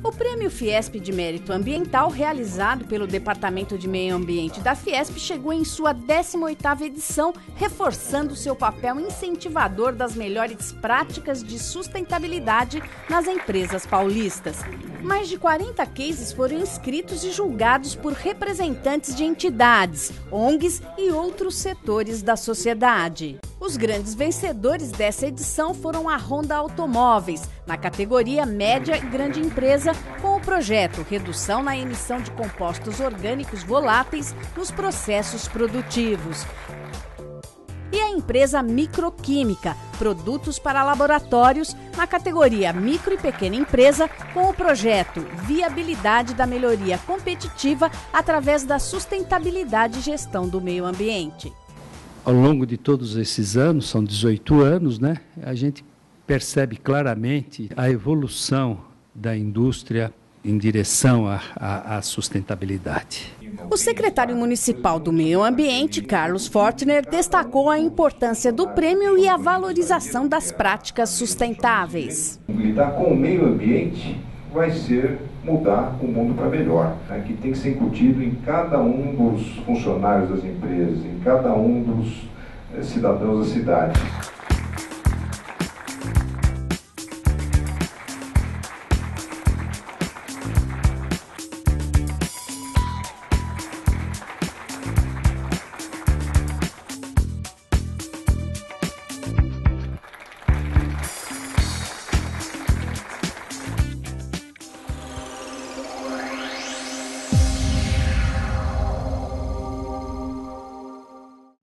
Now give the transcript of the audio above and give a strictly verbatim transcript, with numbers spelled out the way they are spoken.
O Prêmio Fiesp de Mérito Ambiental, realizado pelo Departamento de Meio Ambiente da Fiesp, chegou em sua décima oitava edição, reforçando seu papel incentivador das melhores práticas de sustentabilidade nas empresas paulistas. Mais de quarenta cases foram inscritos e julgados por representantes de entidades, O N Gs e outros setores da sociedade. Os grandes vencedores dessa edição foram a Honda Automóveis, na categoria Média e Grande Empresa, com o projeto Redução na Emissão de Compostos Orgânicos Voláteis nos Processos Produtivos. E a empresa Microquímica, Produtos para Laboratórios, na categoria Micro e Pequena Empresa, com o projeto Viabilidade da Melhoria Competitiva através da Sustentabilidade e Gestão do Meio Ambiente. Ao longo de todos esses anos, são dezoito anos, né, a gente percebe claramente a evolução da indústria em direção à, à, à sustentabilidade. O secretário municipal do Meio Ambiente, Carlos Fortner, destacou a importância do prêmio e a valorização das práticas sustentáveis. Lidar com o meio ambiente vai ser mudar o mundo para melhor, né? Que tem que ser incutido em cada um dos funcionários das empresas, em cada um dos eh, cidadãos da cidade.